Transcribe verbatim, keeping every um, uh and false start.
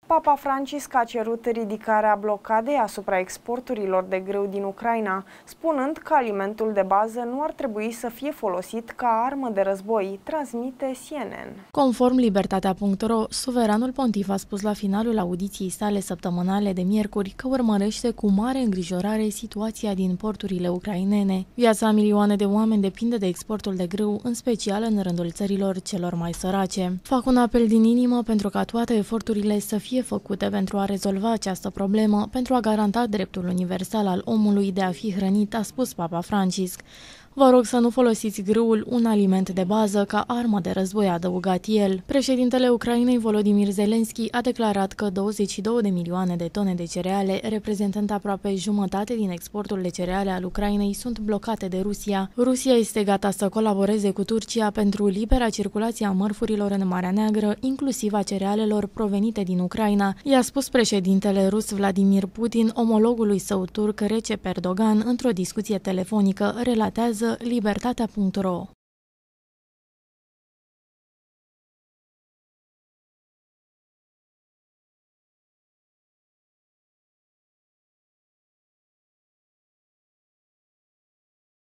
Papa Francisc a cerut ridicarea blocadei asupra exporturilor de grâu din Ucraina, spunând că alimentul de bază nu ar trebui să fie folosit ca armă de război, transmite C N N. Conform Libertatea punct ro, suveranul pontif a spus la finalul audiției sale săptămânale de miercuri că urmărește cu mare îngrijorare situația din porturile ucrainene. Viața a milioane de oameni depinde de exportul de grâu, în special în rândul țărilor celor mai sărace. Fac un apel din inimă pentru ca toate eforturile să fie făcute pentru a rezolva această problemă, pentru a garanta dreptul universal al omului de a fi hrănit, a spus Papa Francisc. Vă rog să nu folosiți grâul, un aliment de bază, ca armă de război, a adăugat el. Președintele Ucrainei, Volodymyr Zelensky, a declarat că douăzeci și două de milioane de tone de cereale, reprezentând aproape jumătate din exportul de cereale al Ucrainei, sunt blocate de Rusia. Rusia este gata să colaboreze cu Turcia pentru libera circulație a mărfurilor în Marea Neagră, inclusiv a cerealelor provenite din Ucraina, i-a spus președintele rus Vladimir Putin omologului său turc Recep Erdogan într-o discuție telefonică, relatează Libertatea punct ro.